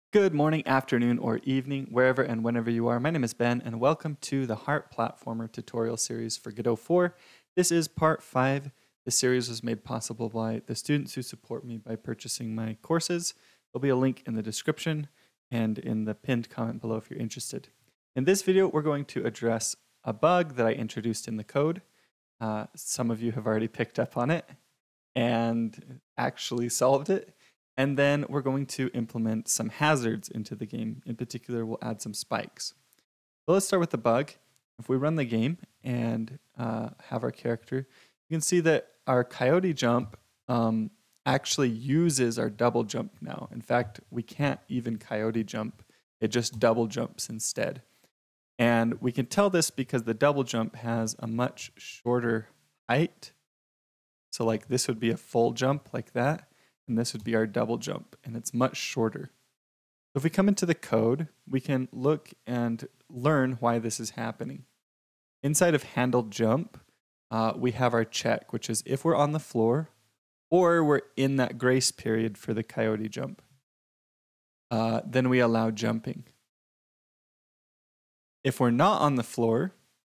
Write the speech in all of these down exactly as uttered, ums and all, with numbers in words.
Good morning, afternoon, or evening, wherever and whenever you are. My name is Ben, and welcome to the Heart Platformer tutorial series for Godot four. This is part five. This series was made possible by the students who support me by purchasing my courses. There'll be a link in the description and in the pinned comment below if you're interested. In this video, we're going to address a bug that I introduced in the code. Uh, some of you have already picked up on it and actually solved it. And then we're going to implement some hazards into the game. In particular, we'll add some spikes. So let's start with the bug. If we run the game and uh, have our character, you can see that our coyote jump um, actually uses our double jump now. In fact, we can't even coyote jump. It just double jumps instead. And we can tell this because the double jump has a much shorter height. So like this would be a full jump like that. And this would be our double jump, and it's much shorter. So if we come into the code, we can look and learn why this is happening. Inside of handled jump, uh, we have our check, which is if we're on the floor or we're in that grace period for the coyote jump. Uh, then we allow jumping. If we're not on the floor,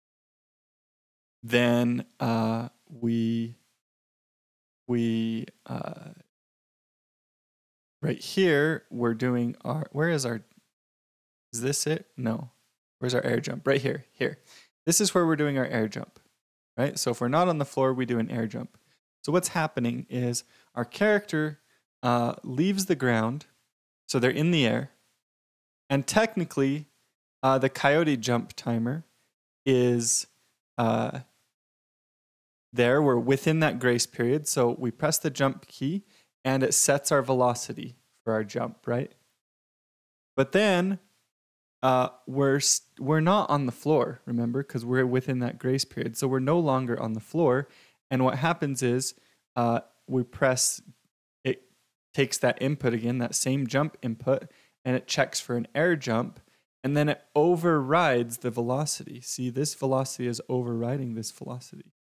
then uh, we we uh, right here, we're doing our, where is our, is this it? No. Where's our air jump? Right here, here. This is where we're doing our air jump, right? So if we're not on the floor, we do an air jump. So what's happening is our character uh, leaves the ground, so they're in the air, and technically uh, the coyote jump timer is uh, there. We're within that grace period, so we press the jump key, and it sets our velocity for our jump, right? But then uh, we're we're not on the floor, remember, because we're within that grace period. So we're no longer on the floor. And what happens is uh, we press, it takes that input again, that same jump input, and it checks for an air jump, and then it overrides the velocity. See, this velocity is overriding this velocity.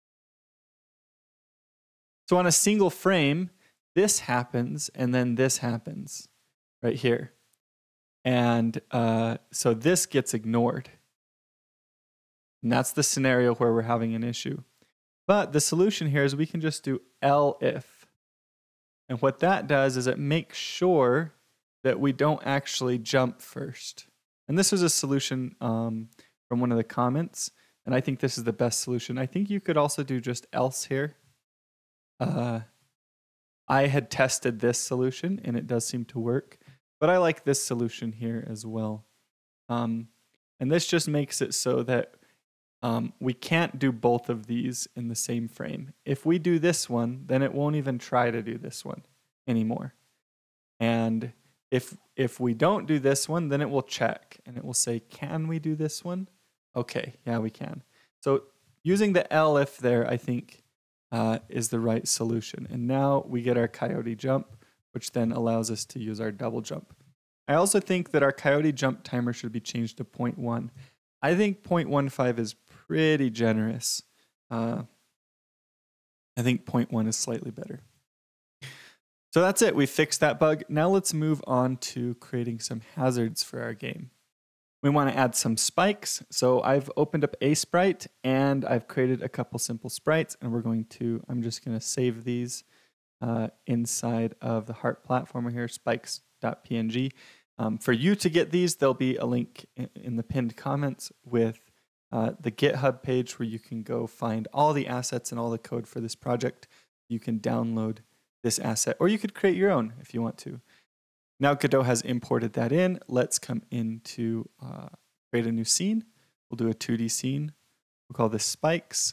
So on a single frame, this happens, and then this happens right here. And uh, so this gets ignored. And that's the scenario where we're having an issue. But the solution here is we can just do elif. And what that does is it makes sure that we don't actually jump first. And this was a solution um, from one of the comments. And I think this is the best solution. I think you could also do just else here. Uh, I had tested this solution, and it does seem to work. But I like this solution here as well. Um, and this just makes it so that um, we can't do both of these in the same frame. If we do this one, then it won't even try to do this one anymore. And if, if we don't do this one, then it will check. And it will say, can we do this one? Okay, yeah, we can. So using the elif there, I think, Uh, is the right solution. And now we get our coyote jump, which then allows us to use our double jump. I also think that our coyote jump timer should be changed to zero point one. I think zero point one five is pretty generous. Uh, I think zero point one is slightly better. So that's it. We fixed that bug. Now let's move on to creating some hazards for our game. We want to add some spikes. So I've opened up a sprite and I've created a couple simple sprites, and we're going to, I'm just going to save these uh, inside of the Heart Platformer here, spikes.png. Um, for you to get these, there'll be a link in the pinned comments with uh, the GitHub page where you can go find all the assets and all the code for this project. You can download this asset, or you could create your own if you want to. Now Godot has imported that in. Let's come into uh, create a new scene. We'll do a two D scene. We'll call this spikes.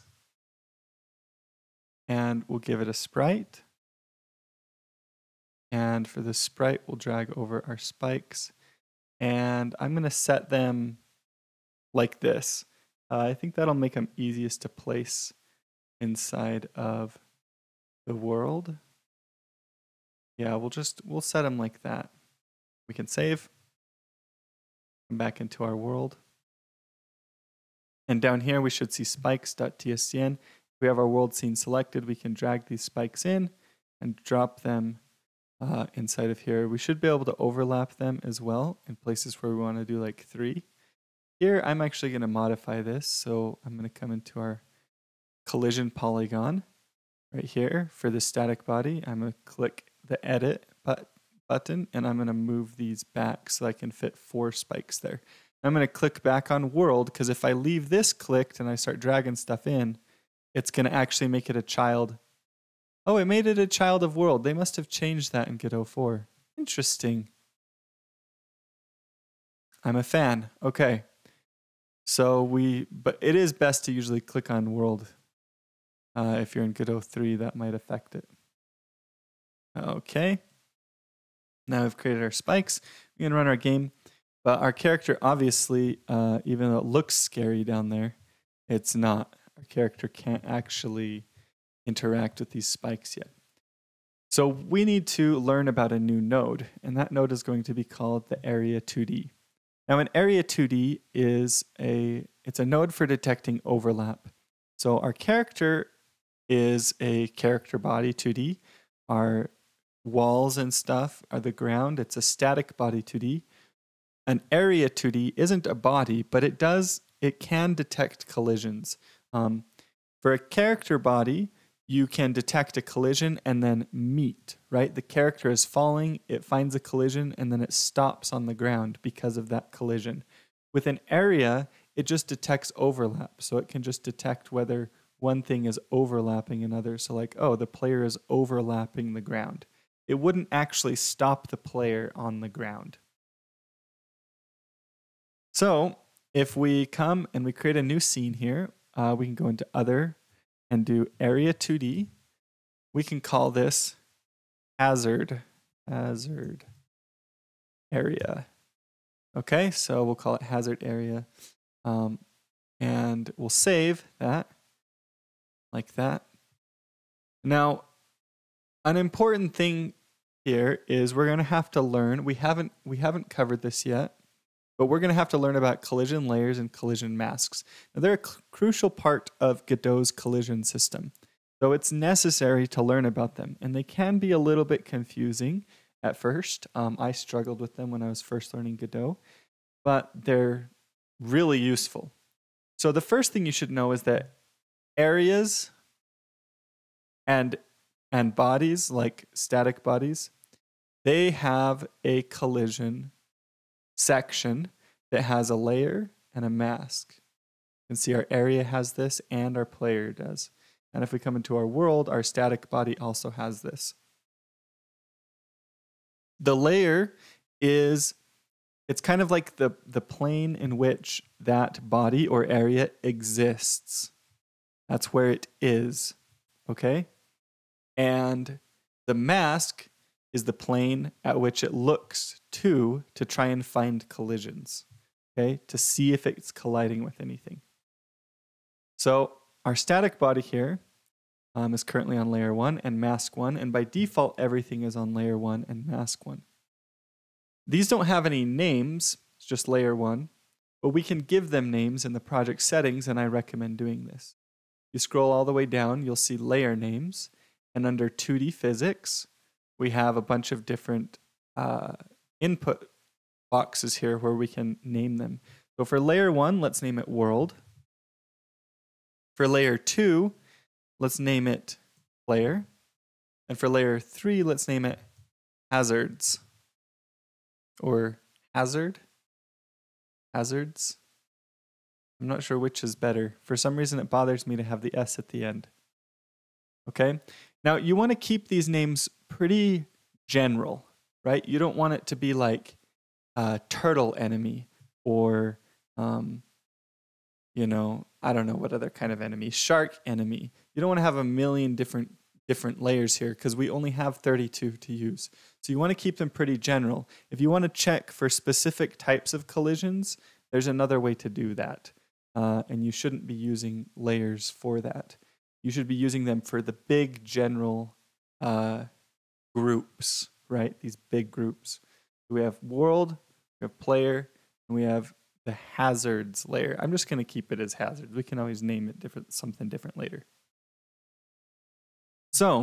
And we'll give it a sprite. And for the sprite, we'll drag over our spikes. And I'm going to set them like this. Uh, I think that'll make them easiest to place inside of the world. Yeah, we'll just, we'll set them like that. We can save, come back into our world. And down here, we should see spikes.tscn. If we have our world scene selected, we can drag these spikes in and drop them uh, inside of here. We should be able to overlap them as well in places where we want to do like three. Here, I'm actually going to modify this. So I'm going to come into our collision polygon right here for the static body. I'm going to click the edit but button and I'm going to move these back so I can fit four spikes there. I'm going to click back on world because if I leave this clicked and I start dragging stuff in, it's going to actually make it a child. Oh, it made it a child of world. They must have changed that in Godot four. Interesting. I'm a fan. Okay. So we, but it is best to usually click on world. Uh, if you're in Godot three, that might affect it. Okay. Now we've created our spikes. We can run our game. But our character, obviously, uh, even though it looks scary down there, it's not. Our character can't actually interact with these spikes yet. So we need to learn about a new node, and that node is going to be called the Area two D. Now, an Area two D is a it's a node for detecting overlap. So our character is a character body two D. Our walls and stuff are the ground. It's a static body two D. An Area two D isn't a body, but it does, it can detect collisions. Um, for a character body, you can detect a collision and then meet, right? The character is falling, it finds a collision, and then it stops on the ground because of that collision. With an area, it just detects overlap. So it can just detect whether one thing is overlapping another. So like, oh, the player is overlapping the ground. It wouldn't actually stop the player on the ground. So if we come and we create a new scene here, uh, we can go into Other and do Area two D. We can call this Hazard, Hazard Area. Okay, so we'll call it Hazard Area. Um, and we'll save that like that. Now, an important thing here is we're going to have to learn, we haven't, we haven't covered this yet, but we're going to have to learn about collision layers and collision masks. Now, they're a crucial part of Godot's collision system, so it's necessary to learn about them. And they can be a little bit confusing at first. Um, I struggled with them when I was first learning Godot, but they're really useful. So the first thing you should know is that areas and, and bodies, like static bodies, they have a collision section that has a layer and a mask. You can see our area has this and our player does. And if we come into our world, our static body also has this. The layer is, it's kind of like the, the plane in which that body or area exists. That's where it is, okay? And the mask is the plane at which it looks to to try and find collisions, okay, to see if it's colliding with anything. So our static body here um, is currently on layer one and mask one, and by default, everything is on layer one and mask one. These don't have any names, it's just layer one, but we can give them names in the project settings, and I recommend doing this. You scroll all the way down, you'll see layer names, and under two D physics, we have a bunch of different uh, input boxes here where we can name them. So for layer one, let's name it world. For layer two, let's name it player. And for layer three, let's name it hazards or hazard, hazards. I'm not sure which is better. For some reason, it bothers me to have the S at the end. Okay. Now you want to keep these names pretty general, right? You don't want it to be like uh, turtle enemy or, um, you know, I don't know what other kind of enemy, shark enemy. You don't want to have a million different different layers here because we only have thirty-two to use. So you want to keep them pretty general. If you want to check for specific types of collisions, there's another way to do that. Uh, and you shouldn't be using layers for that. You should be using them for the big general uh, groups, right? These big groups. We have world, we have player, and we have the hazards layer. I'm just going to keep it as hazards. We can always name it different, something different later. So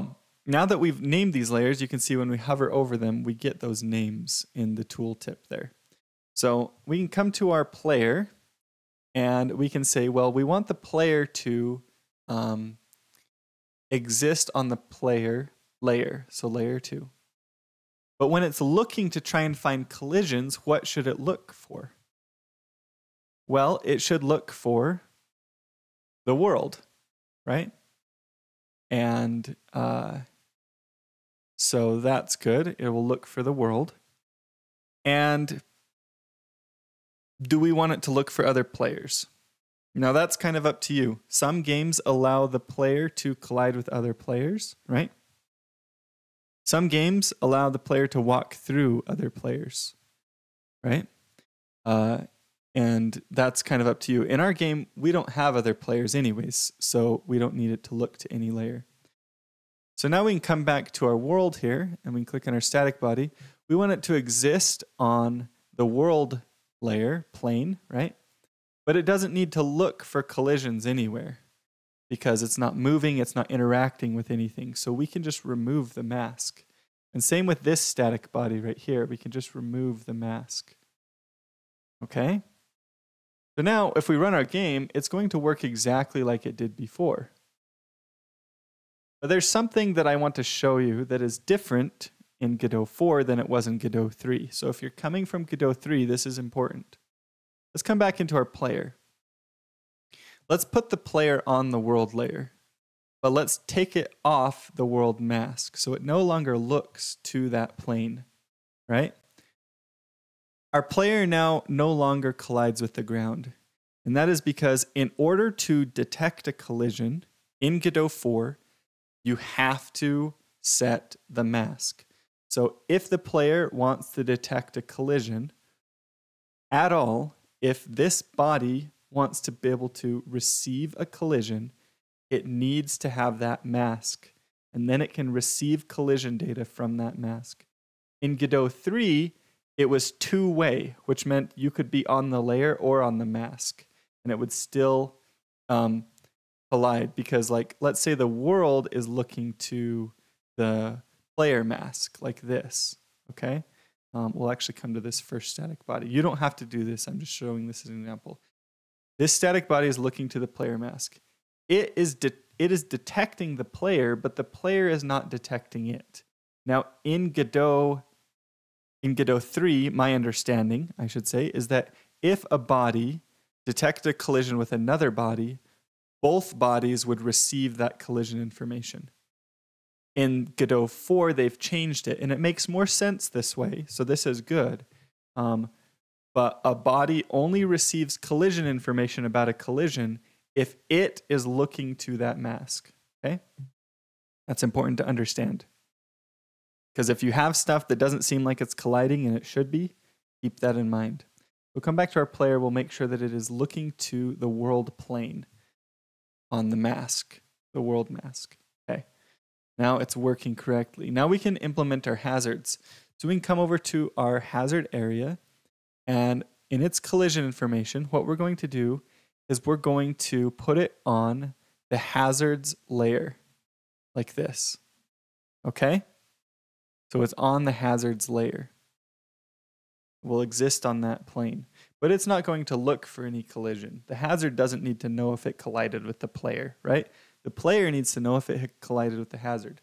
now that we've named these layers, you can see when we hover over them, we get those names in the tooltip there. So we can come to our player and we can say, well, we want the player to um, exist on the player layer, so layer two. But when it's looking to try and find collisions, what should it look for? Well, it should look for the world, right? And uh, so that's good. It will look for the world. And do we want it to look for other players? Now that's kind of up to you. Some games allow the player to collide with other players, right? Some games allow the player to walk through other players, right? Uh, and that's kind of up to you. In our game, we don't have other players anyways, so we don't need it to look to any layer. So now we can come back to our world here, and we can click on our static body. We want it to exist on the world layer, plane, right? But it doesn't need to look for collisions anywhere because it's not moving, it's not interacting with anything. So we can just remove the mask. And same with this static body right here. We can just remove the mask. Okay? So now if we run our game, it's going to work exactly like it did before. But there's something that I want to show you that is different in Godot four than it was in Godot three. So if you're coming from Godot three, this is important. Let's come back into our player. Let's put the player on the world layer, but let's take it off the world mask so it no longer looks to that plane, right? Our player now no longer collides with the ground, and that is because in order to detect a collision in Godot four, you have to set the mask. So if the player wants to detect a collision at all, if this body wants to be able to receive a collision, it needs to have that mask, and then it can receive collision data from that mask. In Godot three, it was two-way, which meant you could be on the layer or on the mask, and it would still um, collide because, like, let's say the world is looking to the player mask like this, okay? Um, we'll actually come to this first static body. You don't have to do this. I'm just showing this as an example. This static body is looking to the player mask. It is, de it is detecting the player, but the player is not detecting it. Now, in Godot, in Godot three, my understanding, I should say, is that if a body detected a collision with another body, both bodies would receive that collision information. In Godot four, they've changed it, and it makes more sense this way, so this is good. Um, but a body only receives collision information about a collision if it is looking to that mask, okay? That's important to understand. Because if you have stuff that doesn't seem like it's colliding and it should be, keep that in mind. We'll come back to our player, we'll make sure that it is looking to the world plane on the mask, the world mask, okay? Now it's working correctly. Now we can implement our hazards. So we can come over to our hazard area, and in its collision information, what we're going to do is we're going to put it on the hazards layer, like this, okay? So it's on the hazards layer. It will exist on that plane, but it's not going to look for any collision. The hazard doesn't need to know if it collided with the player, right? The player needs to know if it had collided with the hazard.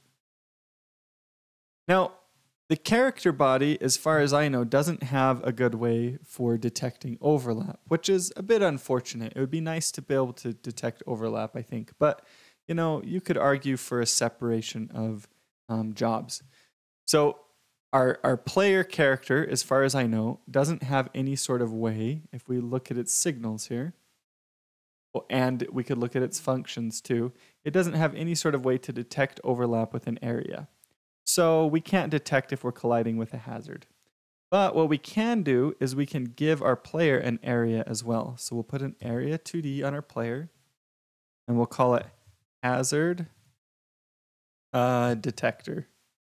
Now, the character body, as far as I know, doesn't have a good way for detecting overlap, which is a bit unfortunate. It would be nice to be able to detect overlap, I think. But, you know, you could argue for a separation of um, jobs. So our, our player character, as far as I know, doesn't have any sort of way, if we look at its signals here, and we could look at its functions too, it doesn't have any sort of way to detect overlap with an area. So we can't detect if we're colliding with a hazard. But what we can do is we can give our player an area as well. So we'll put an area two D on our player, and we'll call it hazard uh, detector.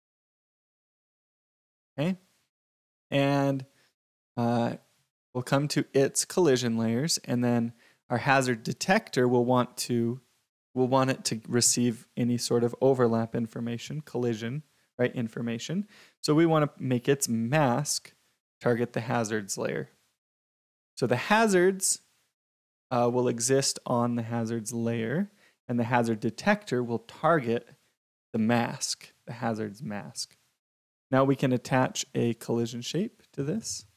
Okay, and uh, we'll come to its collision layers, and then our hazard detector will want to we'll want it to receive any sort of overlap information, collision, right, information. So we want to make its mask target the hazards layer. So the hazards uh, will exist on the hazards layer, and the hazard detector will target the mask, the hazards mask. Now we can attach a collision shape to this.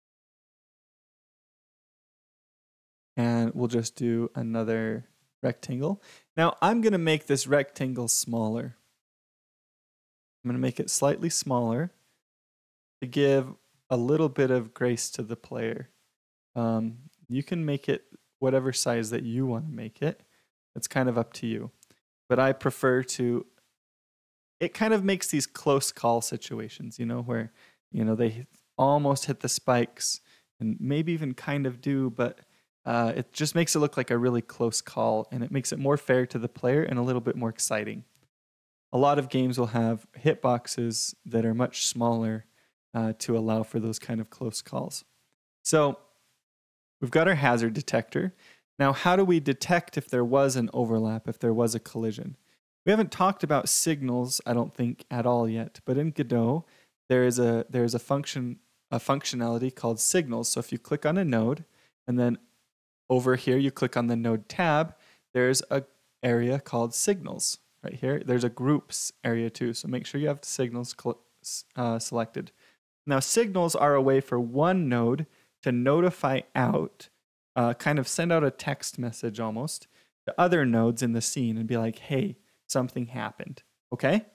And we'll just do another rectangle. Now I'm going to make this rectangle smaller. I'm going to make it slightly smaller to give a little bit of grace to the player. Um, you can make it whatever size that you want to make it. It's kind of up to you. But I prefer to, it kind of makes these close call situations, you know, where, you know, they almost hit the spikes and maybe even kind of do, but uh, it just makes it look like a really close call, and it makes it more fair to the player and a little bit more exciting. A lot of games will have hitboxes that are much smaller uh, to allow for those kind of close calls. So we've got our hazard detector. Now, how do we detect if there was an overlap, if there was a collision? We haven't talked about signals, I don't think, at all yet. But in Godot, there is a there is a function a functionality called signals. So if you click on a node, and then over here you click on the node tab, there's a area called signals. Right here, there's a groups area too. So make sure you have the signals uh, selected. Now, signals are a way for one node to notify out, uh, kind of send out a text message almost to other nodes in the scene and be like, hey, something happened, okay?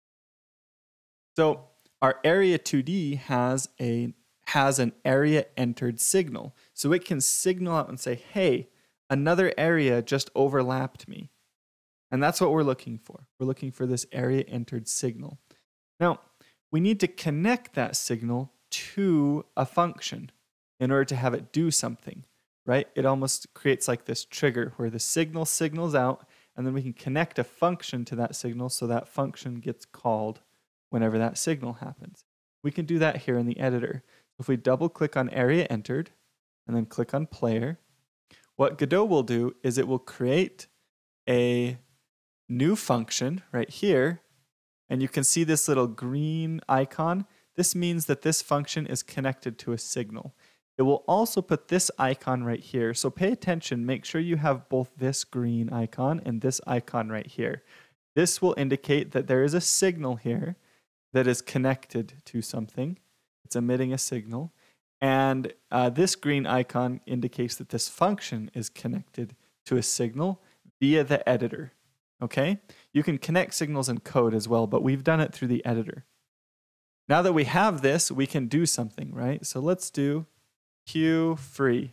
So our area two D has a has an area entered signal. So it can signal out and say, hey, another area just overlapped me. And that's what we're looking for. We're looking for this area entered signal. Now, we need to connect that signal to a function in order to have it do something, right? It almost creates like this trigger where the signal signals out, and then we can connect a function to that signal so that function gets called whenever that signal happens. We can do that here in the editor. If we double click on area entered and then click on player, what Godot will do is it will create a new function right here, and you can see this little green icon. This means that this function is connected to a signal. It will also put this icon right here. So pay attention, make sure you have both this green icon and this icon right here. This will indicate that there is a signal here that is connected to something. It's emitting a signal. And uh, this green icon indicates that this function is connected to a signal via the editor. Okay? You can connect signals in code as well, but we've done it through the editor. Now that we have this, we can do something, right? So let's do Q free.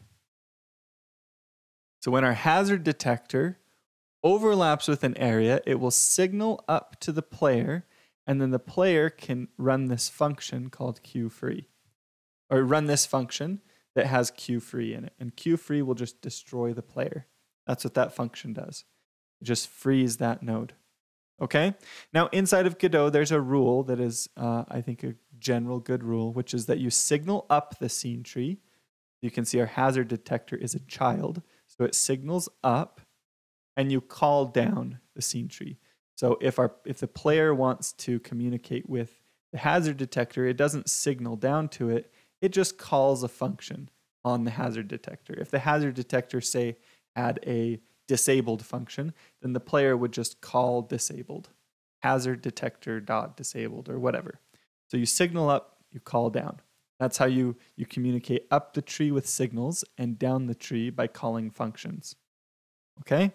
So when our hazard detector overlaps with an area, it will signal up to the player, and then the player can run this function called Q free, or run this function that has Q free in it. And Q free will just destroy the player. That's what that function does. It just frees that node. Okay? Now, inside of Godot, there's a rule that is, uh, I think, a general good rule, which is that you signal up the scene tree. You can see our hazard detector is a child, so it signals up, and you call down the scene tree. So if our if the player wants to communicate with the hazard detector, it doesn't signal down to it, it just calls a function on the hazard detector. If the hazard detector, say, had a disabled function, then the player would just call disabled, hazard detector dot disabled or whatever. So you signal up, you call down. That's how you, you communicate up the tree with signals and down the tree by calling functions. Okay?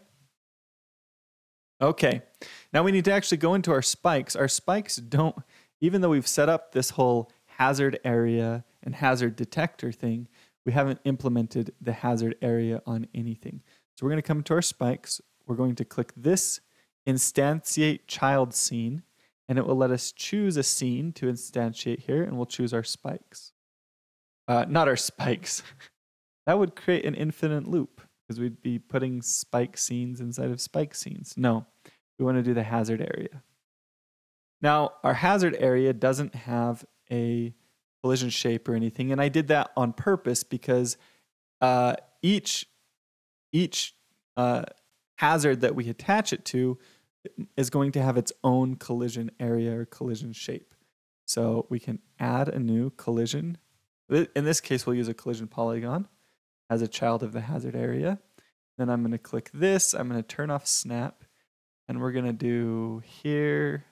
Okay. Now we need to actually go into our spikes. Our spikes don't, even though we've set up this whole hazard area and hazard detector thing, we haven't implemented the hazard area on anything. So we're going to come to our spikes. We're going to click this instantiate child scene, and it will let us choose a scene to instantiate here, and we'll choose our spikes. Uh, not our spikes. That would create an infinite loop because we'd be putting spike scenes inside of spike scenes. No, we want to do the hazard area. Now, our hazard area doesn't have a collision shape or anything, and I did that on purpose because uh, each Each uh, hazard that we attach it to is going to have its own collision area or collision shape. So we can add a new collision. In this case, we'll use a collision polygon as a child of the hazard area. Then I'm going to click this. I'm going to turn off snap. And we're going to do here.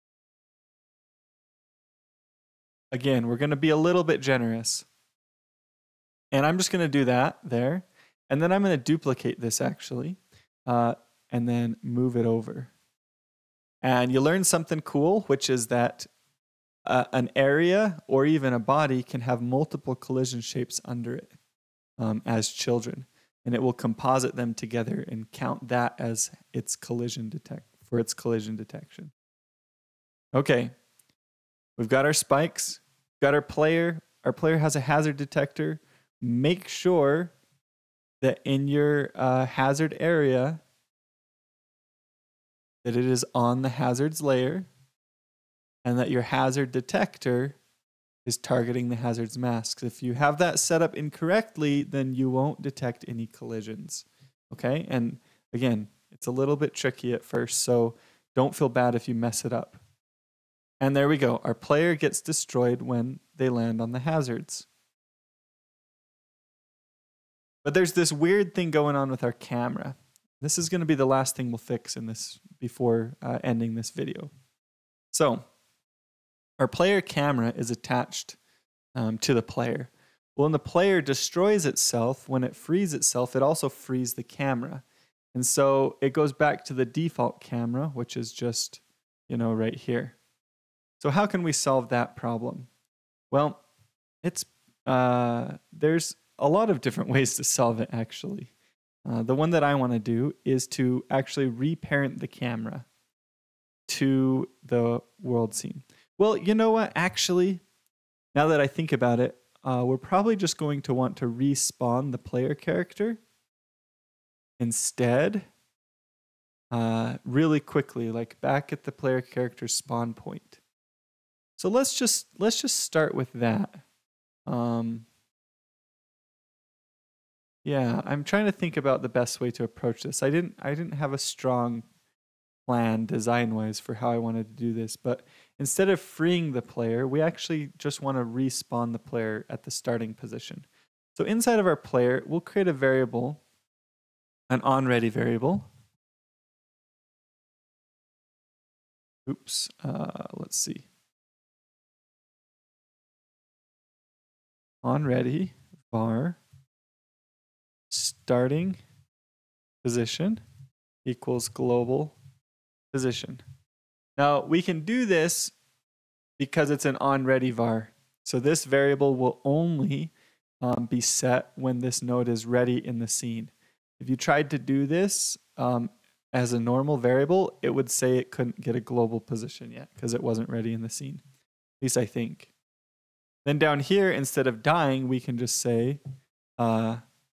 Again, we're going to be a little bit generous. And I'm just going to do that there. And then I'm going to duplicate this actually. Uh, and then move it over. And you learn something cool, which is that uh, an area or even a body can have multiple collision shapes under it um, as children. And it will composite them together and count that as its collision detect for its collision detection. Okay, we've got our spikes, got our player. Our player has a hazard detector. Make sure that in your uh, hazard area that it is on the hazards layer and that your hazard detector is targeting the hazards masks. If you have that set up incorrectly, then you won't detect any collisions. Okay, and again, it's a little bit tricky at first, so don't feel bad if you mess it up. And there we go. Our player gets destroyed when they land on the hazards. But there's this weird thing going on with our camera. This is going to be the last thing we'll fix in this before uh, ending this video. So our player camera is attached um, to the player. Well, when the player destroys itself, when it frees itself, it also frees the camera. And so it goes back to the default camera, which is just, you know, right here. So how can we solve that problem? Well, it's uh, there's a lot of different ways to solve it, actually. Uh, the one that I want to do is to actually reparent the camera to the world scene. Well, you know what? Actually, now that I think about it, uh, we're probably just going to want to respawn the player character instead uh, really quickly, like back at the player character's spawn point. So let's just let's just start with that. Um, yeah, I'm trying to think about the best way to approach this. I didn't I didn't have a strong plan design-wise for how I wanted to do this, but instead of freeing the player, we actually just want to respawn the player at the starting position. So inside of our player, we'll create a variable, an onReady variable. Oops, uh, let's see. OnReady var starting position equals global position. Now we can do this because it's an onReady var. So this variable will only um, be set when this node is ready in the scene. If you tried to do this um, as a normal variable, it would say it couldn't get a global position yet because it wasn't ready in the scene. At least I think. Then down here, instead of dying, we can just say uh,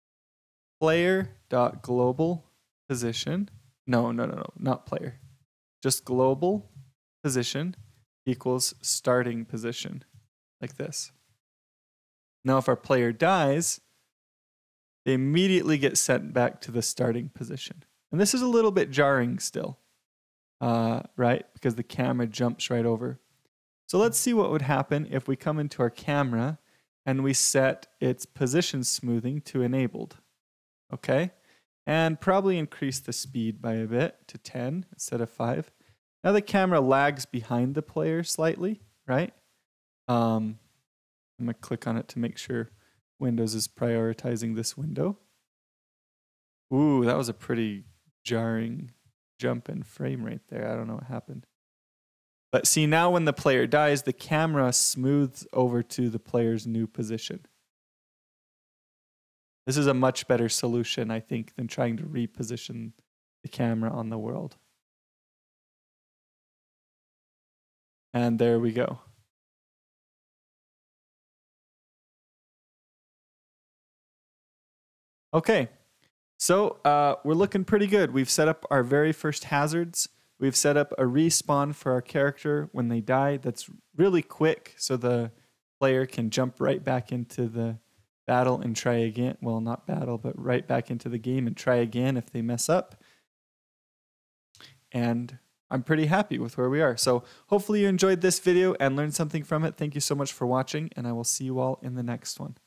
player.global position. No, no, no, no, not player. Just global position equals starting position, like this. Now, if our player dies, they immediately get sent back to the starting position. And this is a little bit jarring still, uh, right? Because the camera jumps right over. So let's see what would happen if we come into our camera and we set its position smoothing to enabled. Okay? And probably increase the speed by a bit to ten instead of five. Now the camera lags behind the player slightly, right? Um, I'm going to click on it to make sure Windows is prioritizing this window. Ooh, that was a pretty jarring jump in frame rate there. I don't know what happened. But see, now when the player dies, the camera smooths over to the player's new position. This is a much better solution, I think, than trying to reposition the camera on the world. And there we go. Okay, so uh, we're looking pretty good. We've set up our very first hazards. We've set up a respawn for our character when they die. That's really quick, so the player can jump right back into the battle and try again. Well, not battle, but right back into the game and try again if they mess up. and I'm pretty happy with where we are. So hopefully you enjoyed this video and learned something from it. Thank you so much for watching, and I will see you all in the next one.